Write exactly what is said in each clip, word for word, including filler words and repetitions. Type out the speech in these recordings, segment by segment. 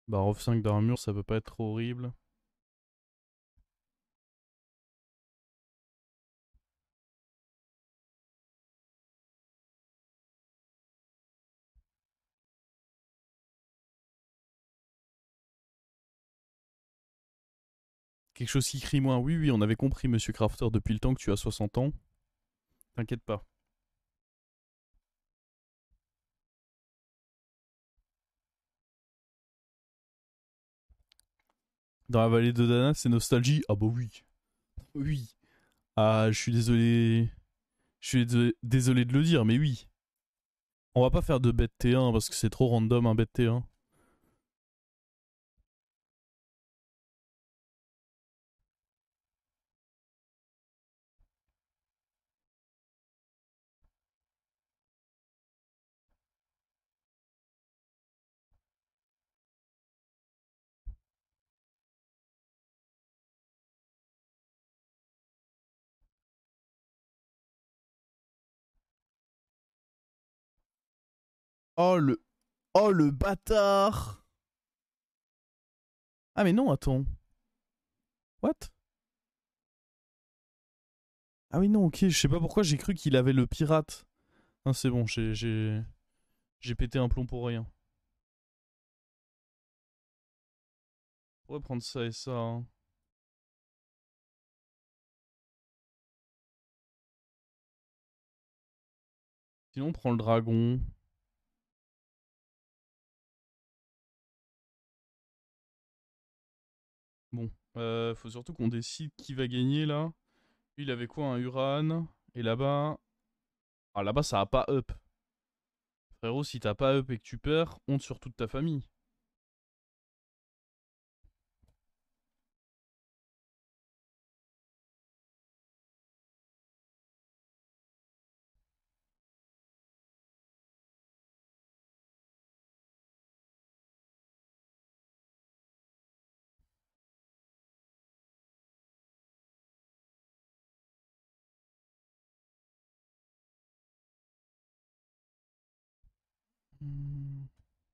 Bah, ref cinq d'armure, ça peut pas être trop horrible. Quelque chose qui crie moins. Oui, oui, on avait compris, monsieur Crafter, depuis le temps que tu as soixante ans. T'inquiète pas. Dans la vallée de Dana, c'est nostalgie. Ah bah oui. Oui. Ah, je suis désolé. Je suis désolé, désolé de le dire, mais oui. On va pas faire de bête T un parce que c'est trop random un bête T un. Oh le. Oh le bâtard. Ah mais non, attends. What? Ah oui, non, ok, je sais pas pourquoi j'ai cru qu'il avait le pirate. Non, c'est bon, j'ai. J'ai j'ai pété un plomb pour rien. On pourrait prendre ça et ça. Hein. Sinon, on prend le dragon. Bon, euh, faut surtout qu'on décide qui va gagner là. Lui, il avait quoi? Un Uran. Et là-bas. Ah, là-bas, ça a pas up. Frérot, si t'as pas up et que tu perds, honte sur toute ta famille. Hmm.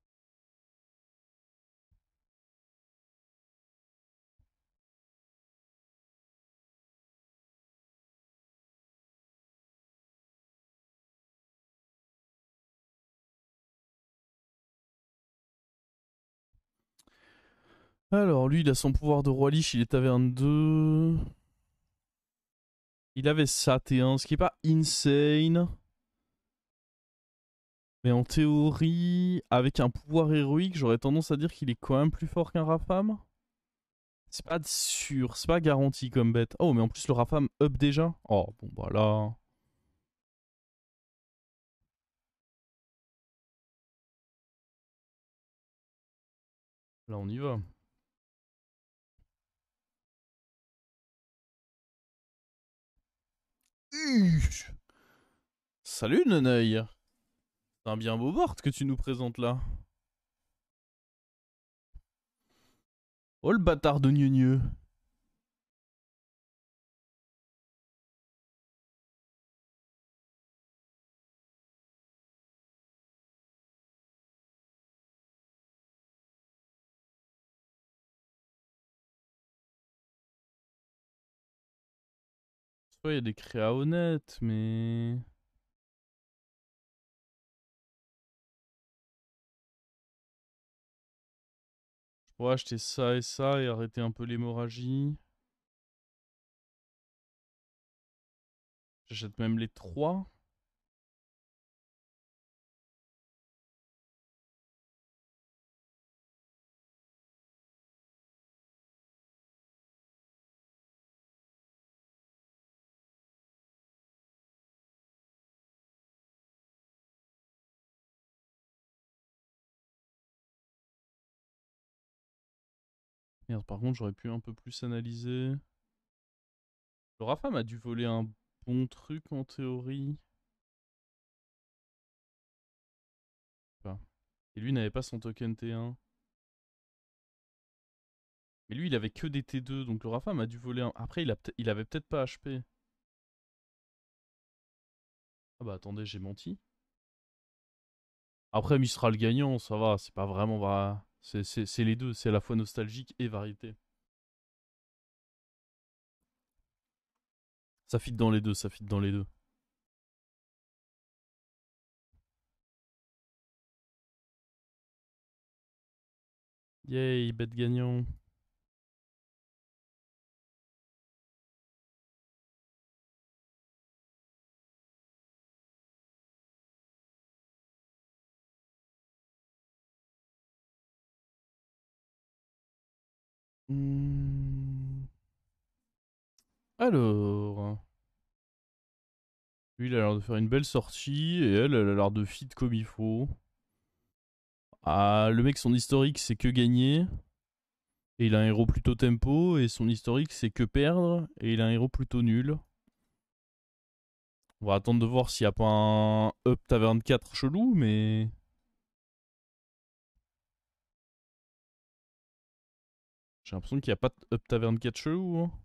Alors, lui, il a son pouvoir de roi liche, il est taverne deux. Il avait ça, T un, ce qui est pas insane. Mais en théorie, avec un pouvoir héroïque, j'aurais tendance à dire qu'il est quand même plus fort qu'un Rafam. C'est pas sûr, c'est pas garanti comme bête. Oh, mais en plus, le Rafam up déjà. Oh, bon, bah là. Là, on y va. Uch. Salut, Neneuil. C'est un bien beau board que tu nous présentes là. Oh, le bâtard de gneugneux. Ouais, il y a des créas honnêtes, mais. Je pourrais acheter ça et ça et arrêter un peu l'hémorragie. J'achète même les trois. Merde, par contre, j'aurais pu un peu plus analyser. Le Rafa m'a dû voler un bon truc en théorie. Enfin, et lui n'avait pas son token T un. Mais lui, il avait que des T deux, donc le Rafa m'a dû voler un. Après, il, a il avait peut-être pas H P. Ah bah attendez, j'ai menti. Après, Mistral gagnant, ça va, c'est pas vraiment. Va... C'est c'est- c'est les deux, c'est à la fois nostalgique et variété. Ça fit dans les deux, ça fit dans les deux. Yay, bête gagnant. Hmm. Alors, lui il a l'air de faire une belle sortie et elle, elle a l'air de fit comme il faut. Ah, le mec, son historique, c'est que gagner. Et il a un héros plutôt tempo. Et son historique, c'est que perdre. Et il a un héros plutôt nul. On va attendre de voir s'il n'y a pas un Up Tavern quatre chelou, mais. J'ai l'impression qu'il n'y a pas de Up Tavern quatre chelou. Hein.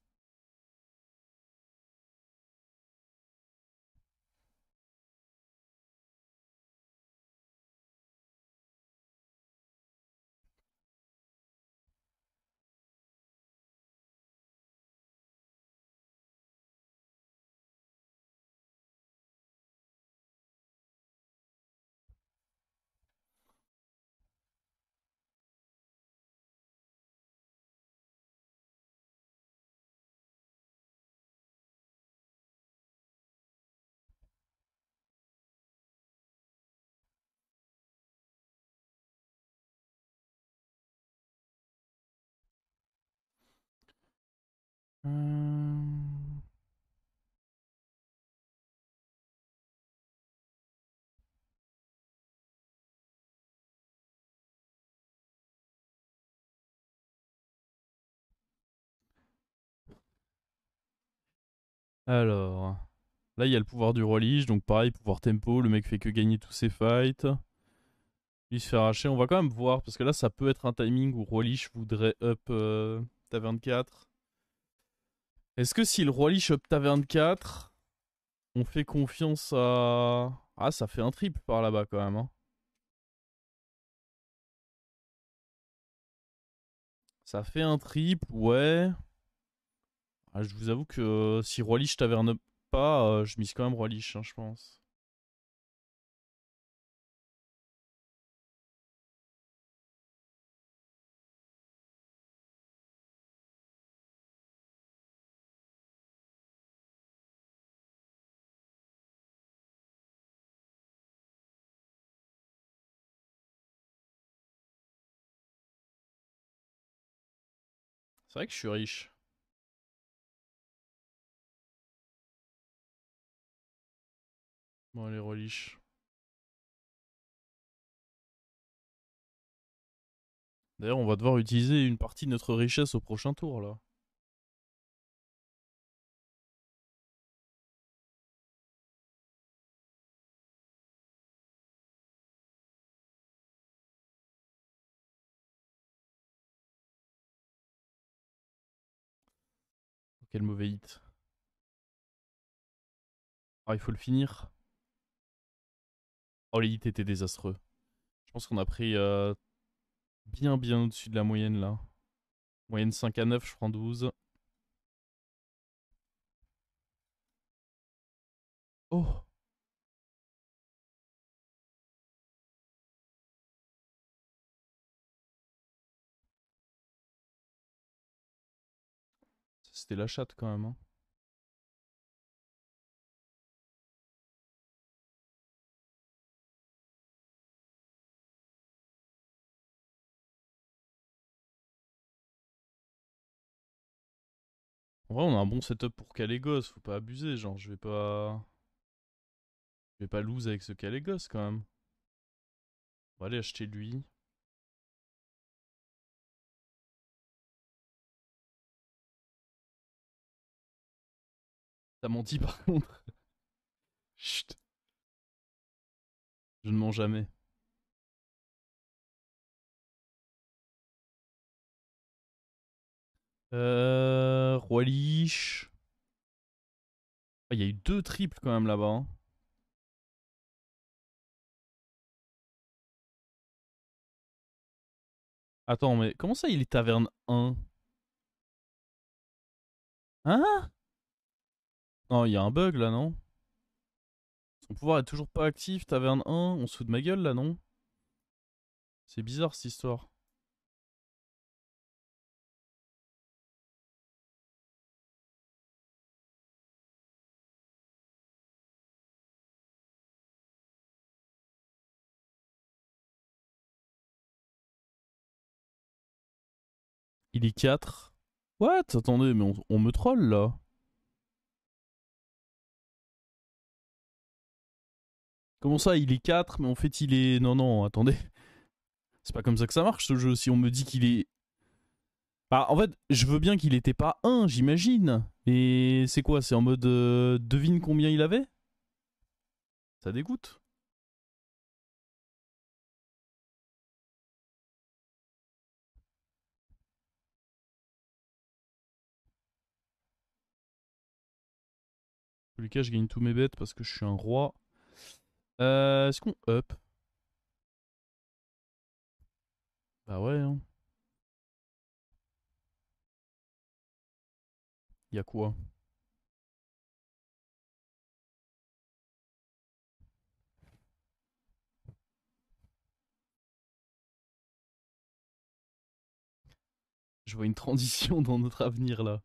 Hum... Alors. Là, il y a le pouvoir du roi Lich. Donc, pareil, pouvoir tempo. Le mec fait que gagner tous ses fights. Il se fait arracher. On va quand même voir. Parce que là, ça peut être un timing où roi Lich voudrait up euh, Taverne quatre. Est-ce que si le roi Lich up Taverne quatre, on fait confiance à. Ah, ça fait un triple par là-bas quand même. Hein. Ça fait un triple, ouais. Ah, je vous avoue que euh, si Roi Lich taverne pas, euh, je mise quand même Roi Lich, hein, je pense. C'est vrai que je suis riche. Bon, les Roi Lich. D'ailleurs, on va devoir utiliser une partie de notre richesse au prochain tour, là. Quel mauvais hit. Ah, il faut le finir. Oh, les hits étaient désastreux. Je pense qu'on a pris euh, bien, bien au-dessus de la moyenne, là. Moyenne cinq à neuf, je prends douze. Oh, c'était la chatte quand même. Hein. En vrai, on a un bon setup pour Calégos, faut pas abuser. Genre, je vais pas. Je vais pas lose avec ce Calégos quand même. On va aller acheter lui. T'as menti par contre. Chut, je ne mens jamais. Euh, Roi Lich. Ah, il y a eu deux triples quand même là-bas. Hein. Attends, mais comment ça il est taverne un? Hein? Non, il y a un bug là, non? Son pouvoir est toujours pas actif, taverne un, on se fout de ma gueule là, non? C'est bizarre cette histoire. Il est quatre. What? Attendez, mais on, on me troll là. Comment ça, il est quatre, mais en fait il est... Non, non, attendez. C'est pas comme ça que ça marche ce jeu. Si on me dit qu'il est... Bah, en fait, je veux bien qu'il était pas un, j'imagine. Mais c'est quoi? C'est en mode... euh, devine combien il avait? Ça dégoûte. En tous les cas, je gagne tous mes bêtes parce que je suis un roi. Euh, Est-ce qu'on up? Bah ouais, hein. Y'a quoi? Je vois une transition dans notre avenir là.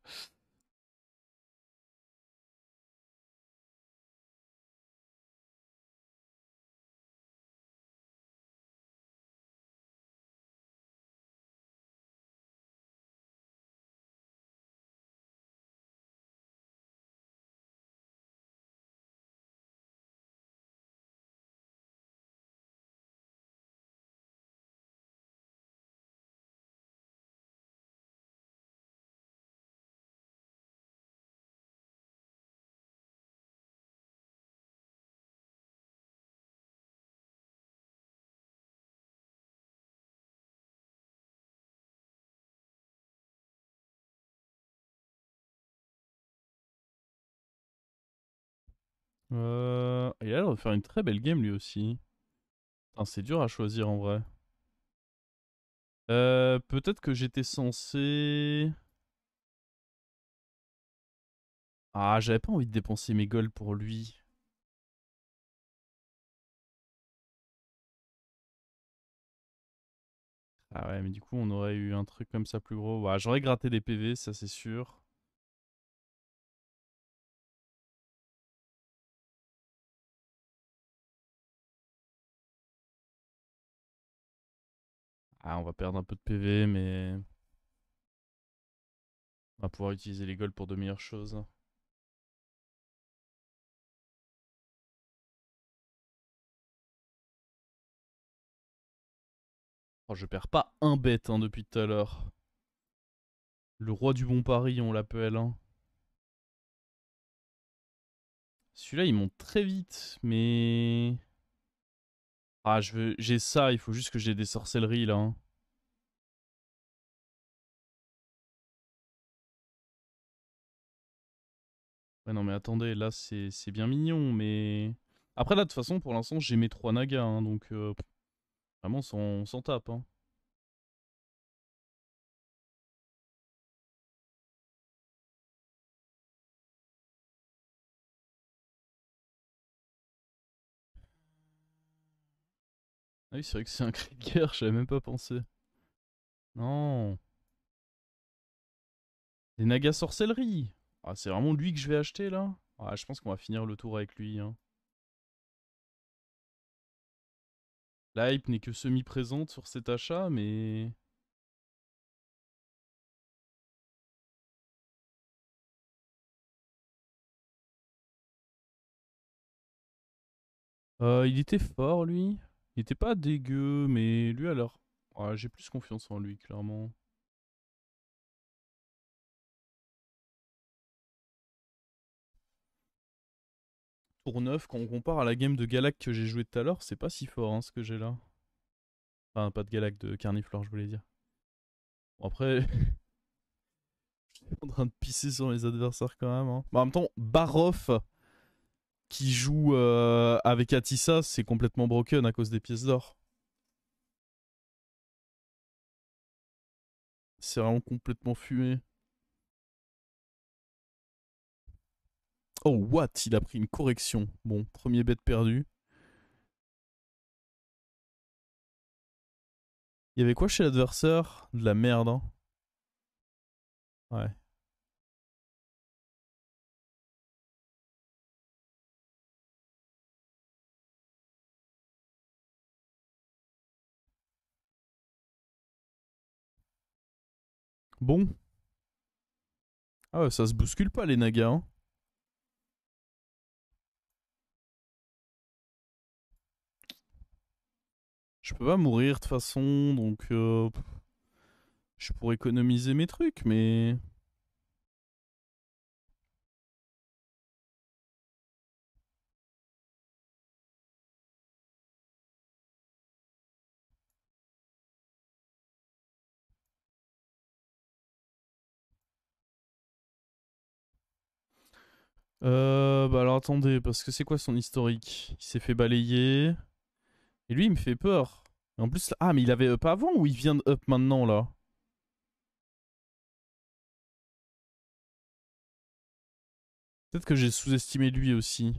Euh... Il a l'air de faire une très belle game lui aussi. Putain, c'est dur à choisir en vrai. Euh, peut-être que j'étais censé... Ah, j'avais pas envie de dépenser mes golds pour lui. Ah ouais, mais du coup, on aurait eu un truc comme ça plus gros. Ouais, j'aurais gratté des P V, ça c'est sûr. Ah, on va perdre un peu de P V, mais on va pouvoir utiliser les golds pour de meilleures choses. Oh, je perds pas un bête hein, depuis tout à l'heure. Le roi du bon pari, on l'appelle. Hein. Celui-là, il monte très vite, mais... Ah, je veux... j'ai ça, il faut juste que j'ai des sorcelleries, là. Hein. Ouais, non, mais attendez, là, c'est c'est bien mignon, mais... Après, là, de toute façon, pour l'instant, j'ai mes trois nagas, hein, donc... euh, vraiment, on s'en on s'en tape, hein. Ah oui, c'est vrai que c'est un cri de guerre, j'avais même pas pensé. Non. Des nagas sorcellerie. Ah, c'est vraiment lui que je vais acheter, là? Ah, je pense qu'on va finir le tour avec lui, hein. La hype n'est que semi-présente sur cet achat, mais... Euh, il était fort, lui. Il était pas dégueu, mais lui, alors... Ouais, j'ai plus confiance en lui, clairement. Tour neuf, quand on compare à la game de Galac que j'ai joué tout à l'heure, c'est pas si fort, hein, ce que j'ai là. Enfin, pas de Galac, de Carniflore, je voulais dire. Bon, après, je suis en train de pisser sur mes adversaires quand même. Hein. Bah, en même temps, Baroff, qui joue euh, avec Atissa, c'est complètement broken à cause des pièces d'or. C'est vraiment complètement fumé. Oh, what? Il a pris une correction. Bon, premier bet perdu. Il y avait quoi chez l'adversaire? De la merde, hein. Ouais. Bon. Ah ouais, ça se bouscule pas les nagas, hein. Je peux pas mourir de toute façon, donc euh, je pourrais économiser mes trucs, mais... Euh, bah alors attendez, parce que c'est quoi son historique? Il s'est fait balayer. Et lui, il me fait peur. Et en plus, ah, mais il avait up avant ou il vient de up maintenant, là? Peut-être que j'ai sous-estimé lui aussi.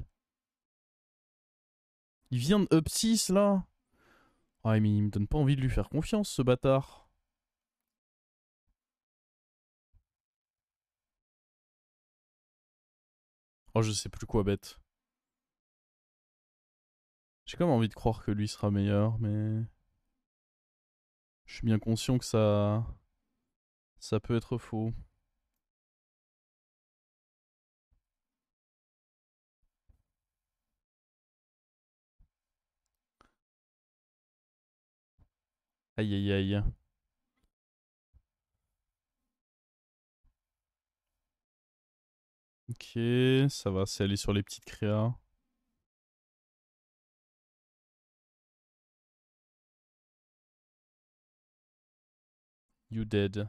Il vient de up six, là? Ah, mais il me donne pas envie de lui faire confiance, ce bâtard. Oh, je sais plus quoi bête. J'ai quand même envie de croire que lui sera meilleur, mais... Je suis bien conscient que ça... Ça peut être faux. Aïe aïe aïe. Ok, ça va, c'est aller sur les petites créas. You dead.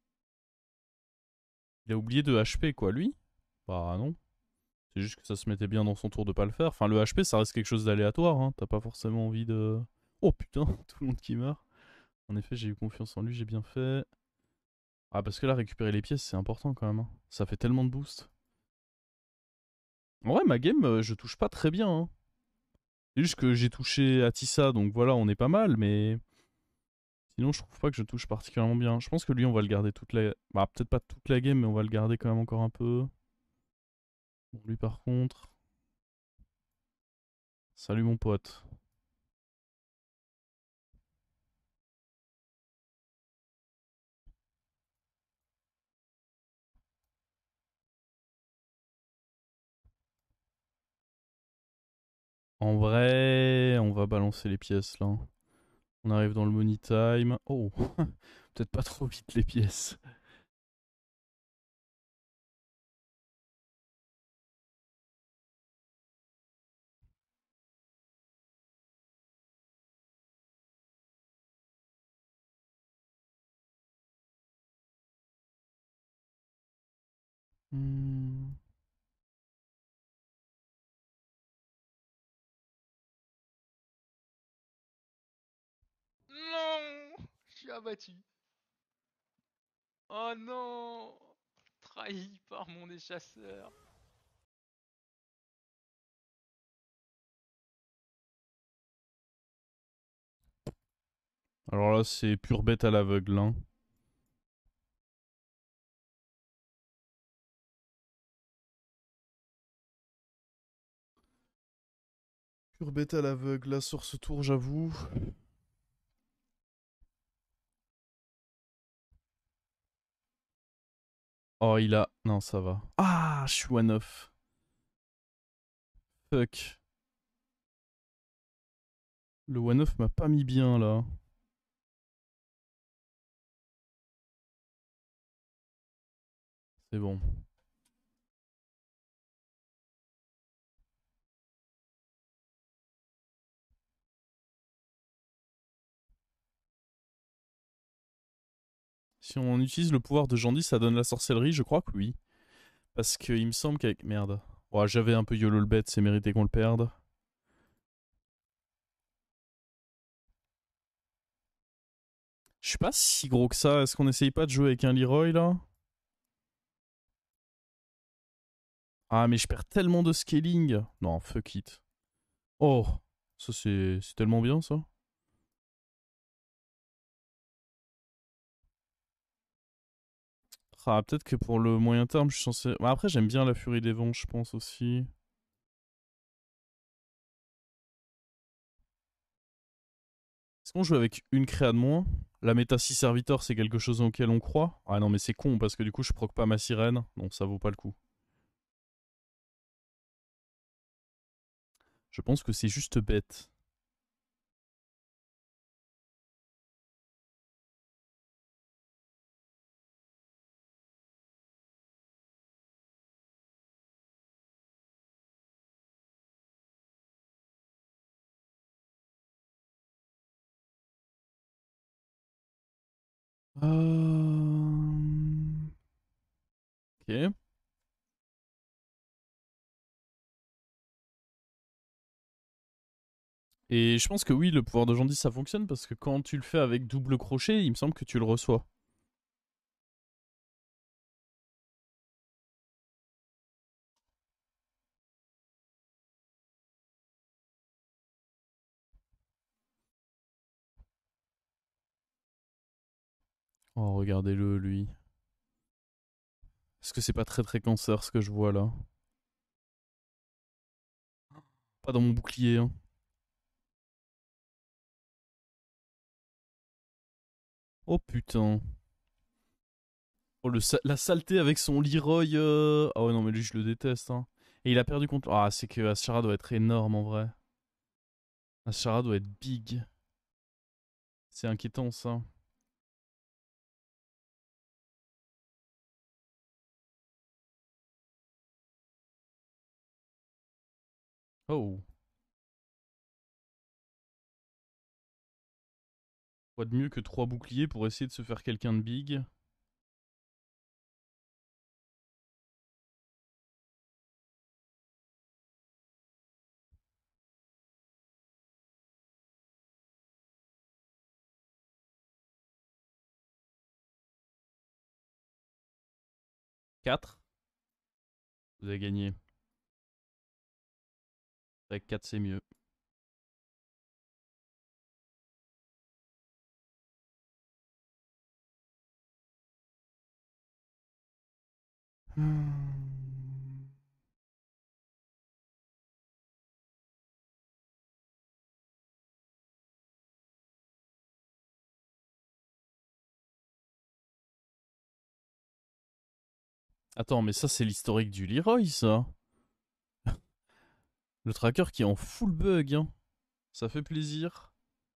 Il a oublié de H P, quoi, lui? Bah non. C'est juste que ça se mettait bien dans son tour de pas le faire. Enfin, le H P, ça reste quelque chose d'aléatoire, hein. T'as pas forcément envie de... Oh putain, tout le monde qui meurt. En effet, j'ai eu confiance en lui, j'ai bien fait. Ah, parce que là, récupérer les pièces, c'est important quand même, hein. Ça fait tellement de boost. En vrai, ma game, euh, je touche pas très bien, hein. C'est juste que j'ai touché Atissa, donc voilà, on est pas mal, mais... Sinon, je trouve pas que je touche particulièrement bien. Je pense que lui, on va le garder toute la... Bah, peut-être pas toute la game, mais on va le garder quand même encore un peu. Bon, lui, par contre... Salut, mon pote. En vrai, on va balancer les pièces, là. On arrive dans le money time. Oh, peut-être pas trop vite, les pièces. Hmm. Non! Je suis abattu. Oh non! Trahi par mon échasseur. Alors là, c'est pure bête à l'aveugle, hein. Pure bête à l'aveugle, là, sur ce tour, j'avoue. Oh, il a... Non, ça va. Ah, je suis one off. Fuck. Le one off m'a pas mis bien, là. C'est bon. Si on utilise le pouvoir de Jandy, ça donne la sorcellerie, je crois que oui. Parce qu'il me semble qu'avec... Merde. Ouais, j'avais un peu YOLO le bet, c'est mérité qu'on le perde. Je suis pas si gros que ça. Est-ce qu'on essaye pas de jouer avec un Leroy là? Ah, mais je perds tellement de scaling. Non, fuck it. Oh, ça c'est c'est tellement bien ça. Ah, peut-être que pour le moyen terme, je suis censé. Bah, après, j'aime bien la furie des vents, je pense aussi. Est-ce qu'on joue avec une créa de moins? La méta six serviteurs, c'est quelque chose auquel on croit? Ah non, mais c'est con parce que du coup, je proc pas ma sirène. Non, ça vaut pas le coup. Je pense que c'est juste bête. Euh... Ok. Et je pense que oui, le pouvoir de Jandy, ça fonctionne parce que quand tu le fais avec double crochet, il me semble que tu le reçois. Oh, regardez-le, lui. Est-ce que c'est pas très très cancer ce que je vois là? Pas dans mon bouclier, hein. Oh putain. Oh, le sa- la saleté avec son Leroy. euh, Ah ouais, non, mais lui, je le déteste, hein. Et il a perdu contre. Ah, c'est que Ashara doit être énorme en vrai. Ashara doit être big. C'est inquiétant ça. Oh. Quoi de mieux que trois boucliers pour essayer de se faire quelqu'un de big? Quatre. Vous avez gagné. Avec quatre, c'est mieux. Hmm. Attends, mais ça, c'est l'historique du Leroy, ça. Le tracker qui est en full bug, hein. Ça fait plaisir.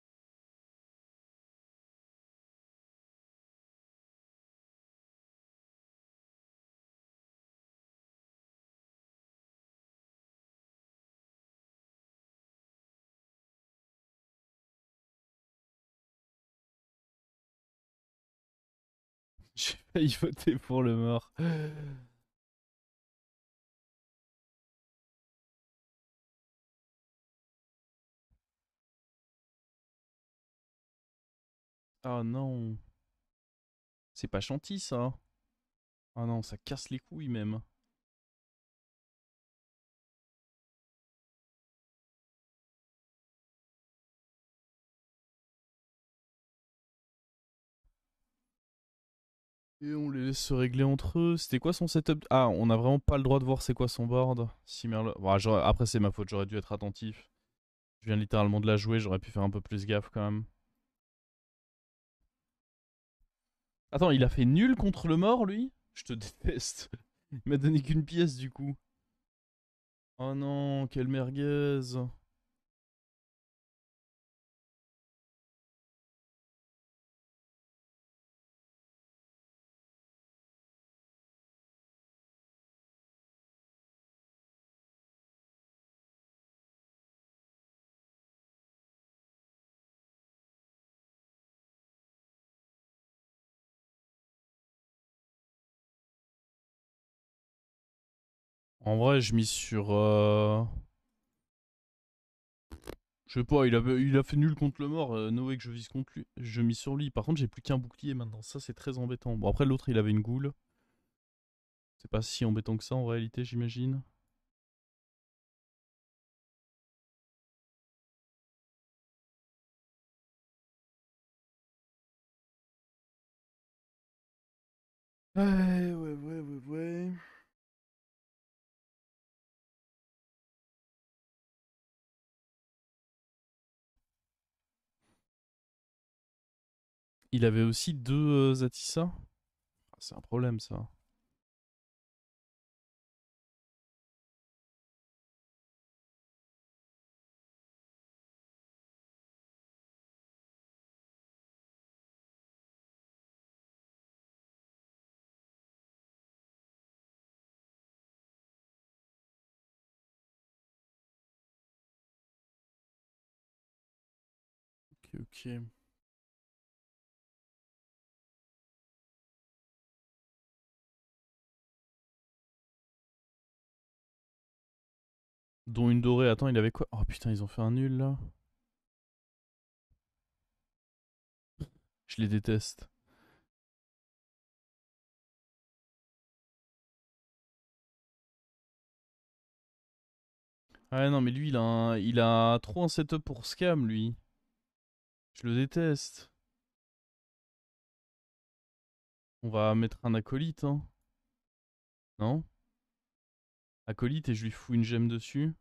J'ai failli voter pour le mort. Ah non. C'est pas gentil, ça. Ah non, ça casse les couilles, même. Et on les laisse se régler entre eux. C'était quoi son setup? Ah, on a vraiment pas le droit de voir c'est quoi son board. Si Merle... Bon, j'aurais- après, c'est ma faute, j'aurais dû être attentif. Je viens littéralement de la jouer, j'aurais pu faire un peu plus gaffe quand même. Attends, il a fait nul contre le mort, lui? Je te déteste. Il m'a donné qu'une pièce, du coup. Oh non, quelle merguez. En vrai, je mise sur... euh, Je sais pas, il a, il a fait nul contre le mort. Euh, no way que je vise contre lui. Je mise sur lui. Par contre, j'ai plus qu'un bouclier maintenant. Ça, c'est très embêtant. Bon, après, l'autre, il avait une goule. C'est pas si embêtant que ça en réalité, j'imagine. Ouais, ouais, ouais, ouais, ouais. Il avait aussi deux euh, Zatissa. Ah, c'est un problème, ça. Ok, ok. Dont une dorée. Attends, il avait quoi? Oh putain, ils ont fait un nul là. Je les déteste. Ouais, non, mais lui, il a, un- il a trop un setup pour scam, lui. Je le déteste. On va mettre un acolyte, hein. Non? Acolyte et je lui fous une gemme dessus.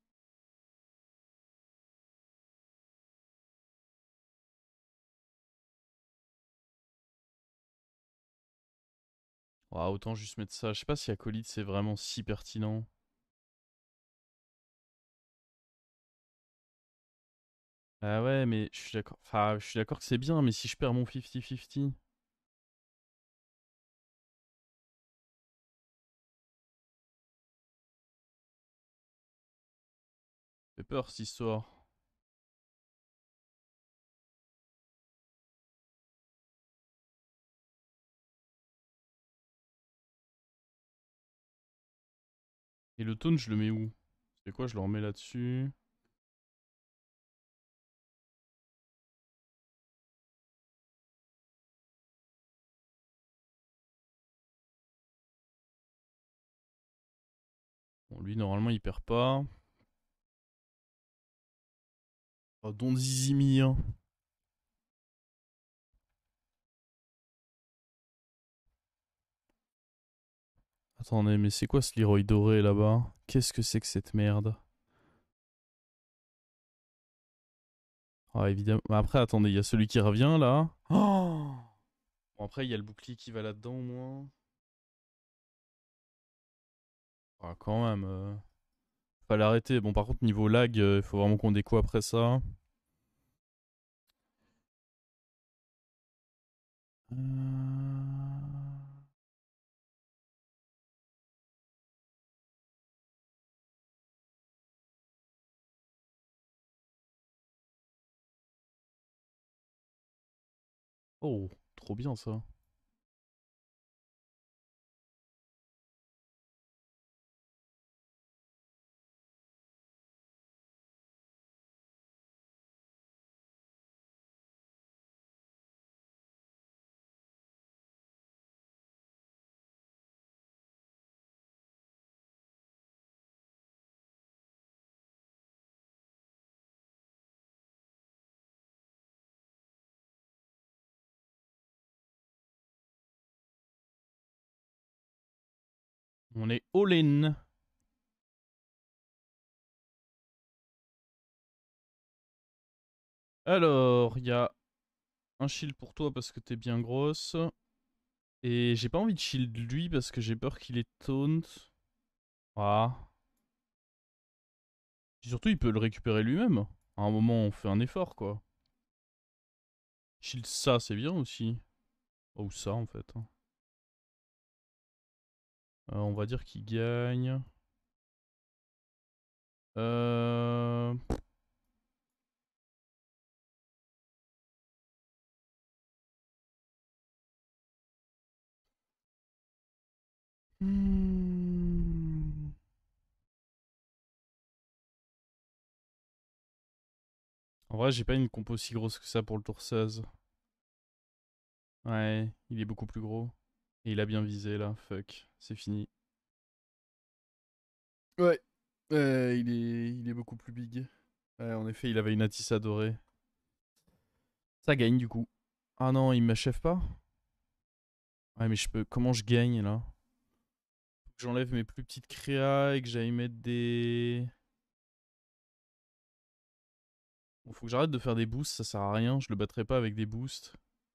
Oh, autant juste mettre ça. Je sais pas si acolyte c'est vraiment si pertinent. Ah ouais, mais je suis d'accord. Enfin, je suis d'accord que c'est bien, mais si je perds mon cinquante cinquante. Fait peur cette histoire. Et le taunt, je le mets où? C'est quoi, je le remets là-dessus. Bon, lui, normalement, il perd pas. Oh, Don Zizimi, hein. Attendez, mais c'est quoi ce Leroy doré là-bas? Qu'est-ce que c'est que cette merde? Ah, évidemment. Mais après, attendez, il y a celui qui revient là. Oh, bon, après, il y a le bouclier qui va là-dedans au moins. Ah, quand même. Euh... Fallait arrêter. Bon, par contre, niveau lag, il euh, faut vraiment qu'on déco après ça. Euh... Oh, trop bien ça. On est all-in. Alors, il y a un shield pour toi parce que t'es bien grosse. Et j'ai pas envie de shield lui parce que j'ai peur qu'il ait taunt. Ah. Surtout, il peut le récupérer lui-même. À un moment, on fait un effort, quoi. Shield ça, c'est bien aussi. Oh, ou ça, en fait. Euh, on va dire qu'il gagne. Euh... Hmm. En vrai, j'ai pas une compo si grosse que ça pour le tour seize. Ouais, il est beaucoup plus gros. Et il a bien visé là, fuck, c'est fini. Ouais, euh, il, est, il est beaucoup plus big. Ouais, en effet, il avait une Atissa dorée. Ça gagne du coup. Ah non, il m'achève pas. Ouais, mais je peux. Comment je gagne là? Faut que j'enlève mes plus petites créas et que j'aille mettre des. Bon, faut que j'arrête de faire des boosts, ça sert à rien. Je le battrai pas avec des boosts.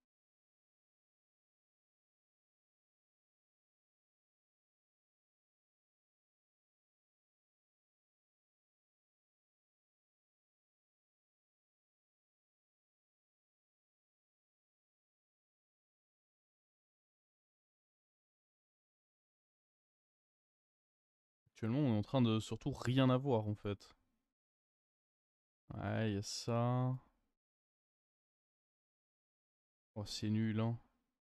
Actuellement, on est en train de surtout rien avoir en fait. Ouais, il y a ça. Oh, c'est nul, hein.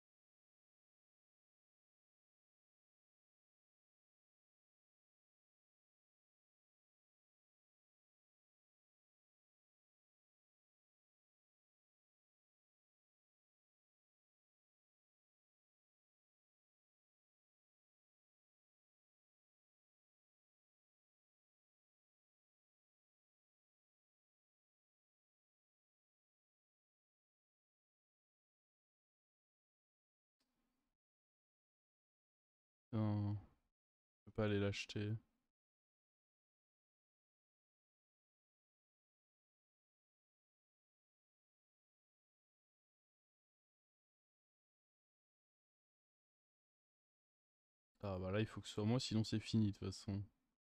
Putain, je peux pas aller l'acheter. Ah bah là, il faut que ce soit moi, sinon c'est fini de toute façon.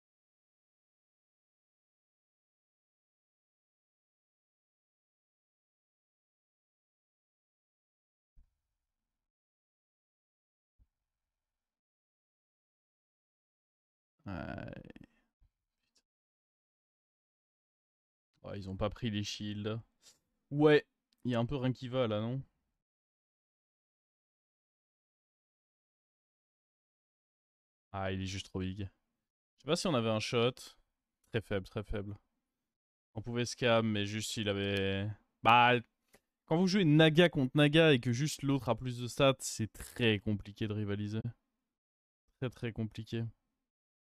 Ouais. Ouais, ils ont pas pris les shields. Ouais, il y a un peu rien qui va là, non? Ah, il est juste trop big. Je sais pas si on avait un shot. Très faible, très faible. On pouvait scam, mais juste il avait. Bah, quand vous jouez Naga contre Naga et que juste l'autre a plus de stats, c'est très compliqué de rivaliser. Très très compliqué.